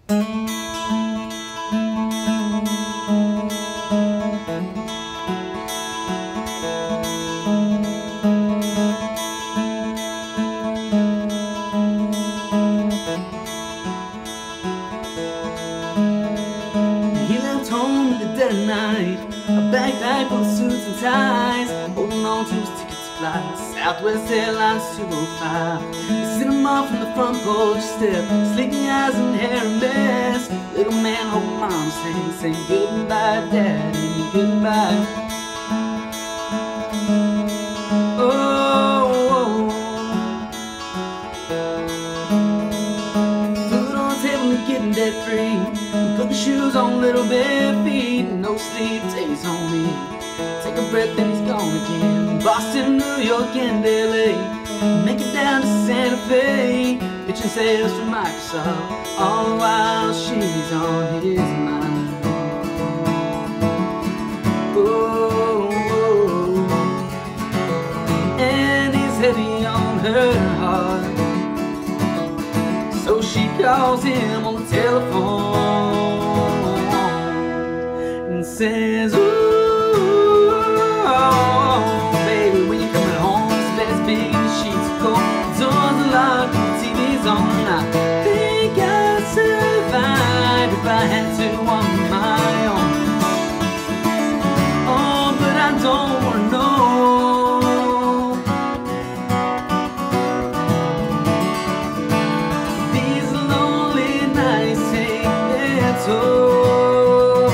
Home in the dead of night, a backpack full of suits and ties, holding on to his ticket to fly Southwest Airlines 205. Sent him off from the front porch step, sleepy eyes and hair a mess. Little man holding mom's hand, saying goodbye, daddy, goodbye. Oh, food on the table and getting debt free. Putting shoes on little bare feet, no sleep takes on me. Take a breath and he's gone again. Boston, New York and LA, make it down to Santa Fe, pitching sales for Microsoft, all the while she's on his mind. Oh, and he's heavy on her heart, so she calls him on the telephone and says, ooh, baby, when you're coming home, it's best big, the sheets are cold, the doors are locked, the TV's on. I think I'd survive if I had to on my own. Oh, but I don't wanna know. These lonely nights take their toll,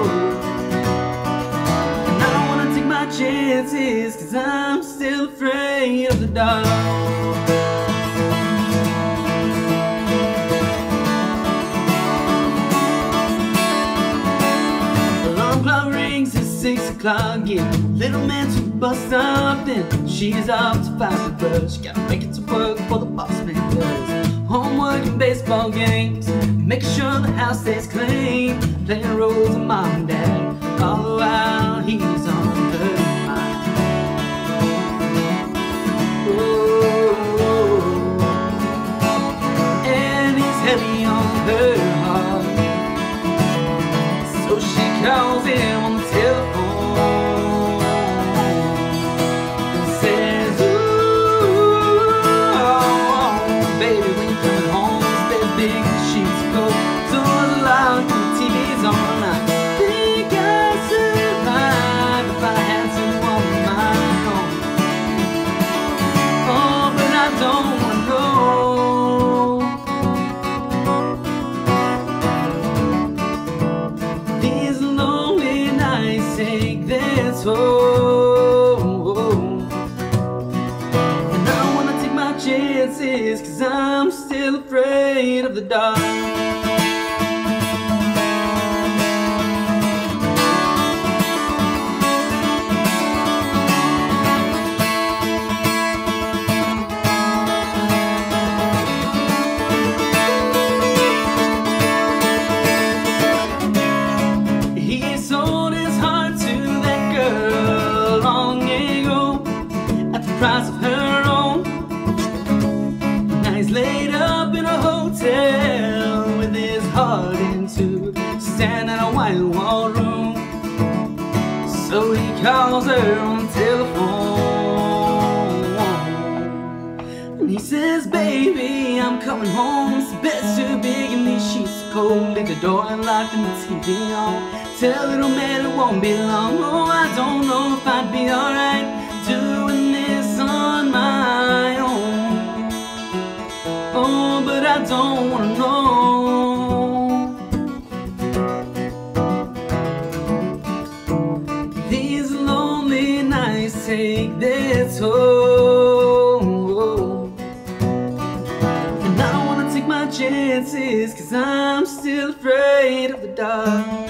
and I don't wanna take my chances, 'cause I'm still afraid of the dark. Alarm clock rings at 6 o'clock, yeah. Little man to the bus stop, then she's off to find the bus. She gotta make it to work before the boss man does. Homework and baseball games, making sure the house stays clean, playing roles of mom and dad, all the while he's on her mind. Oh, and he's heavy on her heart, so she calls him on the telephone and says, ooh, baby, when you're coming home, it's bed big, the sheets are cold, doors are locked, and the TV's on. I think I'd survive if I had to on my own. Oh, but I don't wanna go. These lonely nights take their toll, and I don't wanna take my chances, 'cause I'm still afraid of the dark. He sold his heart to that girl long ago at the price of her own. Now he's laid up in a hotel with his heart into stand in a white wall room. So he calls her on the telephone and he says, baby, I'm coming home. It's the bed's too big and these sheets are cold. Leave the door unlocked and the TV on. Tell little man it won't be long. Oh, I don't know if I'd be alright doing this on my own. Oh, but I don't wanna know. These lonely nights take their toll, and I don't wanna take my chances, 'cause I'm still afraid of the dark.